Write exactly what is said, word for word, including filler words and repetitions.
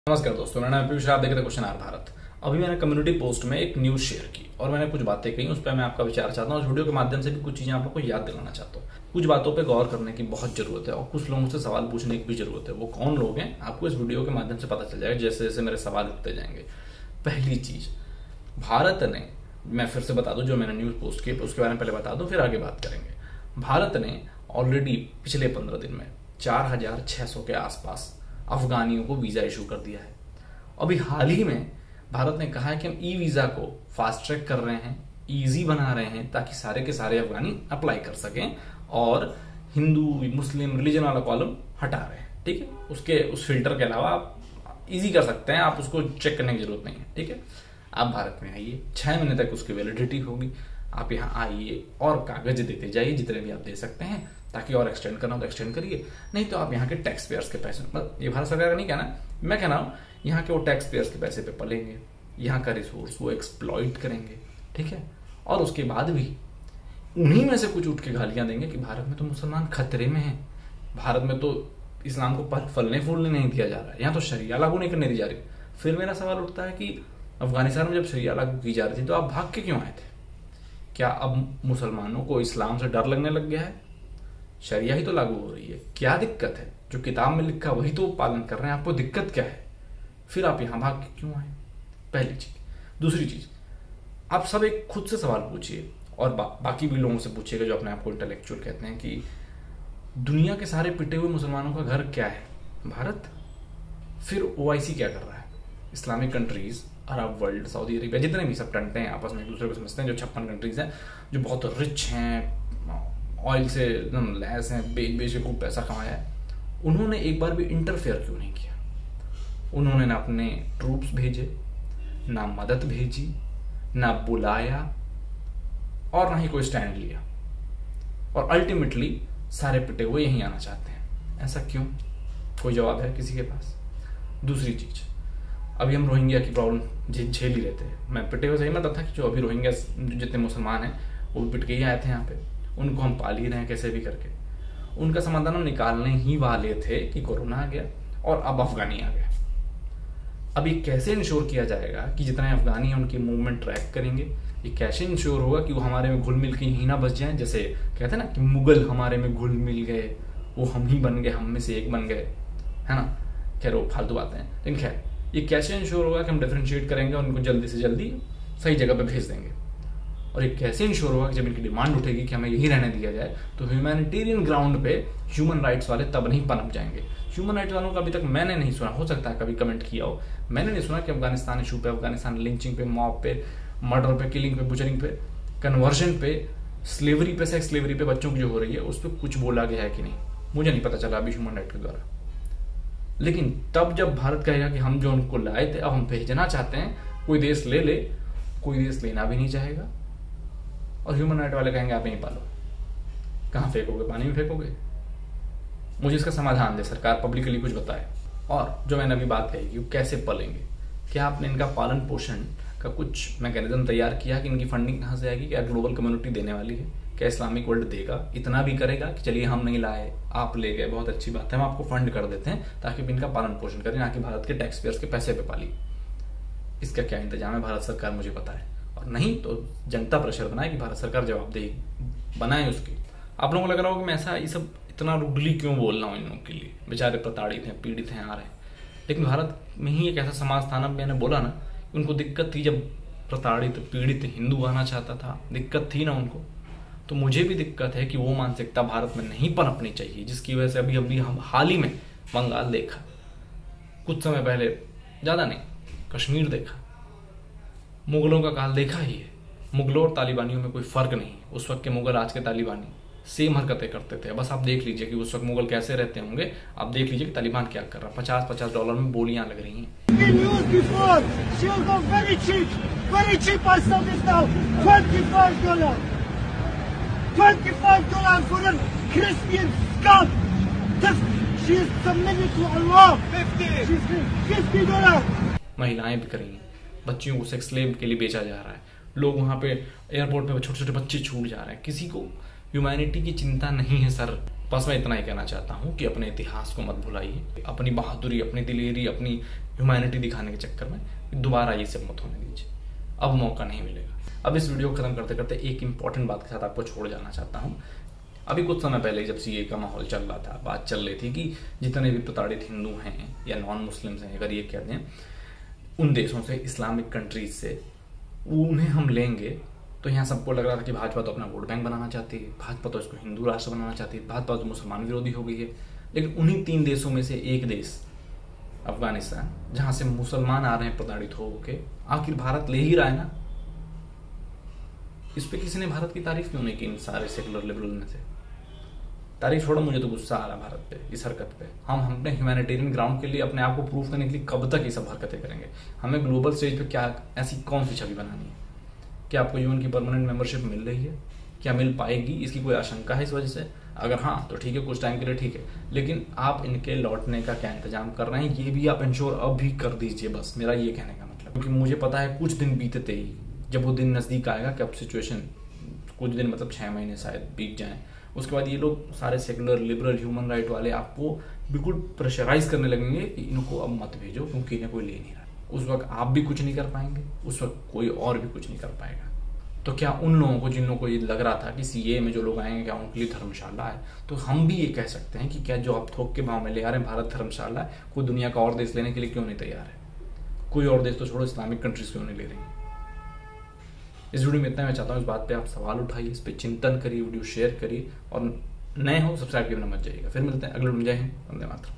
नमस्कार दोस्तों, मेरा नाम पीयूष, आप देख रहे हैं क्वेश्चन आर भारत। अभी मैंने कम्युनिटी पोस्ट में एक न्यूज शेयर की और मैंने कुछ बातें कही, उस पर मैं आपका विचार चाहता हूँ। उस वीडियो के माध्यम से भी कुछ चीजें आप लोग को याद दिलाना चाहता हूँ। कुछ बातों पे गौर करने की बहुत जरूरत है और कुछ लोगों से सवाल पूछने की भी जरूरत है। वो कौन लोग हैं आपको इस वीडियो के माध्यम से पता चल जाएगा जैसे जैसे मेरे सवाल उठते जाएंगे। पहली चीज, भारत ने, मैं फिर से बता दूं जो मैंने न्यूज पोस्ट की उसके बारे में पहले बता दूं, फिर आगे बात करेंगे। भारत ने ऑलरेडी पिछले पंद्रह दिन में चार हजार छह सौ के आसपास अफगानियों को वीजा इशू कर दिया है। अभी हाल ही में भारत ने कहा है कि हम ई वीजा को फास्ट ट्रैक कर रहे हैं, इजी बना रहे हैं ताकि सारे के सारे अफगानी अप्लाई कर सकें, और हिंदू मुस्लिम रिलीजन वाला कॉलम हटा रहे हैं। ठीक है, उसके उस फिल्टर के अलावा आप इजी कर सकते हैं, आप उसको चेक करने की जरूरत नहीं है। ठीक है, आप भारत में आइए, छह महीने तक उसकी वैलिडिटी होगी। आप यहाँ आइए और कागज देते जाइए जितने भी आप दे सकते हैं, ताकि और एक्सटेंड करना हो तो एक्सटेंड करिए, नहीं तो आप यहाँ के टैक्स पेयर्स के पैसे, मतलब ये भारत सरकार का नहीं कहना, मैं कह रहा हूँ यहाँ के वो टैक्स पेयर्स के पैसे पे पलेंगे, यहाँ का रिसोर्स वो एक्सप्लॉइट करेंगे। ठीक है, और उसके बाद भी उन्हीं में से कुछ उठ के गालियां देंगे कि भारत में तो मुसलमान खतरे में हैं, भारत में तो इस्लाम को फलने फूलने नहीं दिया जा रहा है, यहाँ तो शरिया लागू नहीं करने दी जा रही। फिर मेरा सवाल उठता है कि अफगानिस्तान में जब शरिया लागू की जा रही थी तो आप भाग के क्यों आए थे? क्या अब मुसलमानों को इस्लाम से डर लगने लग गया है? शरिया ही तो लागू हो रही है, क्या दिक्कत है? जो किताब में लिखा वही तो पालन कर रहे हैं, आपको दिक्कत क्या है? फिर आप यहां भाग के क्यों आए? पहली चीज। दूसरी चीज, आप सब एक खुद से सवाल पूछिए और बा, बाकी भी लोगों से पूछिएगा जो अपने आप को इंटेलेक्चुअल कहते हैं कि दुनिया के सारे पिटे हुए मुसलमानों का घर क्या है? भारत। फिर ओआईसी क्या कर रहा है? Islamic countries, Arab world, Saudi Arabia, जितने भी सब टंटे हैं आपस में एक दूसरे को समझते हैं, जो छप्पन कंट्रीज हैं जो बहुत रिच हैं, ऑयल से एकदम लैस हैं, बेच बेच के खूब पैसा कमाया है, उन्होंने एक बार भी इंटरफेयर क्यों नहीं किया? उन्होंने ना अपने ट्रूप्स भेजे, ना मदद भेजी, ना बुलाया, और ना ही कोई स्टैंड लिया, और अल्टीमेटली सारे पिटे हुए यहीं आना चाहते हैं। ऐसा क्यों? कोई जवाब है किसी के पास? दूसरी चीज, अभी हम रोहिंग्या की प्रॉब्लम झेल ही रहते हैं। मैं पिटे हुए सही मतलब था कि जो अभी रोहिंग्या जितने मुसलमान हैं वो पिट के ही आए थे यहाँ पे, उनको हम पाल ही रहे हैं कैसे भी करके। उनका समाधान हम निकालने ही वाले थे कि कोरोना आ गया और अब अफगानी आ गया। अब ये कैसे इंश्योर किया जाएगा कि जितने अफगानी हैं उनकी मूवमेंट ट्रैक करेंगे? ये कैसे इंश्योर होगा कि वो हमारे में घुल मिल के यहीं ना बच जाएं? जैसे कहते हैं ना कि मुगल हमारे में घुल मिल गए, वो हम ही बन गए, हम में से एक बन गए, है ना। खैर वो फालतू बातें हैं, लेकिन खैर ये कैसे इंश्योर होगा कि हम डिफरेंशिएट करेंगे और उनको जल्दी से जल्दी सही जगह पे भेज देंगे? और ये कैसे इंश्योर होगा कि जब इनकी डिमांड उठेगी कि हमें यही रहने दिया जाए तो ह्यूमैनिटेरियन ग्राउंड पे ह्यूमन राइट्स वाले तब नहीं पनप जाएंगे? ह्यूमन राइट्स वालों का अभी तक मैंने नहीं सुना, हो सकता है कभी कमेंट किया हो, मैंने नहीं सुना कि अफगानिस्तान इशू पे, अफगानिस्तान लिंचिंग पे, मॉब पे, मर्डर पे, किलिंग पे, बुचरिंग पे, कन्वर्जन पे, स्लेवरी पे, सेक्स स्लेवरी पे बच्चों की जो हो रही है उस पर कुछ बोला गया है कि नहीं, मुझे नहीं पता चला अभी ह्यूमन राइट के द्वारा। लेकिन तब जब भारत कहेगा कि हम जो उनको लाए थे अब हम भेजना चाहते हैं, कोई देश ले ले, कोई देश लेना भी नहीं चाहेगा, और ह्यूमन राइट वाले कहेंगे आप यहीं पालो। कहाँ फेंकोगे? पानी में फेंकोगे? मुझे इसका समाधान दे सरकार, पब्लिकली कुछ बताए। और जो मैंने अभी बात कही कि वो कैसे पलेंगे, क्या आपने इनका पालन पोषण का कुछ मैकेनिज्म तैयार किया कि इनकी फंडिंग कहाँ से आएगी? क्या ग्लोबल कम्युनिटी देने वाली है? क्या इस्लामिक वर्ल्ड देगा? इतना भी करेगा कि चलिए हम नहीं लाए, आप ले गए, बहुत अच्छी बात है, हम आपको फंड कर देते हैं ताकि इनका पालन पोषण करें, ना कि भारत के टैक्स पेयर्स के पैसे पे पाली। इसका क्या इंतजाम है भारत सरकार मुझे पता है, और नहीं तो जनता प्रेशर बनाए कि भारत सरकार जवाबदेही बनाए उसकी। आप लोगों को लग रहा होगा कि मैं ऐसा ये सब इतना रूडली क्यों बोल रहा हूँ इन लोगों के लिए, बेचारे प्रताड़ित हैं, पीड़ित हैं, आ रहे हैं। लेकिन भारत में ही एक ऐसा समाज था ना, मैंने बोला ना, उनको दिक्कत थी जब प्रताड़ित पीड़ित हिंदू आना चाहता था, दिक्कत थी ना उनको। तो मुझे भी दिक्कत है कि वो मानसिकता भारत में नहीं पनपनी चाहिए, जिसकी वजह से अभी अभी हम हाल ही में बंगाल देखा, कुछ समय पहले, ज़्यादा नहीं, कश्मीर देखा, मुगलों का काल देखा ही है। मुगलों और तालिबानियों में कोई फर्क नहीं है। उस वक्त के मुगल, आज के तालिबानी सेम हरकतें करते थे। बस आप देख लीजिए कि उस वक्त मुगल कैसे रहते होंगे, आप देख लीजिए कि तालिबान क्या कर रहा है। पचास पचास डॉलर में बोलियां लग रही हैं। महिलाएं बिक रही हैं, बच्चियों को सेक्स स्लेव के लिए बेचा जा रहा है, लोग वहां पे एयरपोर्ट पे छोटे छोटे बच्चे छूट जा रहे हैं। किसी को ह्यूमैनिटी की चिंता नहीं है सर। बस मैं इतना ही कहना चाहता हूँ कि अपने इतिहास को मत भुलाइए, अपनी बहादुरी, अपनी दिलेरी, अपनी ह्यूमैनिटी दिखाने के चक्कर में, दोबारा ये सब मत होने दीजिए, अब मौका नहीं मिलेगा। अब इस वीडियो को खत्म करते करते एक इंपॉर्टेंट बात के साथ आपको छोड़ जाना चाहता हूँ। अभी कुछ समय पहले जब सीए का माहौल चल रहा था, बात चल रही थी कि जितने भी प्रताड़ित हिंदू हैं या नॉन मुस्लिम्स हैं, अगर ये कहते हैं उन देशों से, इस्लामिक कंट्रीज से, उन्हें हम लेंगे, तो यहाँ सबको लग रहा था कि भाजपा तो अपना वोट बैंक बनाना चाहती है, भाजपा तो इसको हिंदू राष्ट्र बनाना चाहती है, भाजपा तो मुसलमान विरोधी हो गई है। लेकिन उन्हीं तीन देशों में से एक देश अफगानिस्तान, जहां से मुसलमान आ रहे हैं प्रताड़ित हो के, आखिर भारत ले ही रहा है ना। इस पे किसी ने भारत की तारीफ क्यों नहीं की? इन सारे सेकुलर लिबरल में से तारीफ छोड़ो, मुझे तो गुस्सा आ रहा है भारत पे, इस हरकत पे। हम अपने ह्यूमैनिटेरियन ग्राउंड के लिए अपने आप को प्रूव करने के लिए कब तक ये सब हरकतें करेंगे? हमें ग्लोबल स्टेज पे क्या ऐसी कौन सी छवि बनानी है? क्या आपको यूएन की परमानेंट मेंबरशिप मिल रही है? क्या मिल पाएगी? इसकी कोई आशंका है इस वजह से? अगर हाँ तो ठीक है, कुछ टाइम के लिए ठीक है, लेकिन आप इनके लौटने का क्या इंतजाम कर रहे हैं, ये भी आप इंश्योर अब भी कर दीजिए। बस मेरा ये कहने का मतलब, क्योंकि मुझे पता है कुछ दिन बीतते ही, जब वो दिन नजदीक आएगा कि अब सिचुएशन, कुछ दिन मतलब छह महीने शायद बीत जाएं, उसके बाद ये लोग सारे सेकुलर लिबरल ह्यूमन राइट वाले आपको बिल्कुल प्रेशराइज करने लगेंगे कि इनको अब मत भेजो क्योंकि इन्हें कोई ले नहीं रहा। उस वक्त आप भी कुछ नहीं कर पाएंगे, उस वक्त कोई और भी कुछ नहीं कर पाएगा। तो क्या उन लोगों को, जिन लोगों को ये लग रहा था कि सीए में जो लोग आएंगे क्या उनके लिए धर्मशाला है, तो हम भी ये कह सकते हैं कि क्या जो आप थोक के भाव में ले आ रहे हैं भारत धर्मशाला है, कोई दुनिया का और देश लेने के लिए क्यों नहीं तैयार है? कोई और देश तो छोड़ो, इस्लामिक कंट्रीज क्यों नहीं ले रही? इस वीडियो में इतना मैं चाहता हूँ, इस बात पे आप सवाल उठाइए, इस पे चिंतन करिए, वीडियो शेयर करिए, और नए हो सब्सक्राइब करना मत जाइएगा। फिर मिलते हैं अगले वीडियो में। जय हिंद, वंदे मातरम।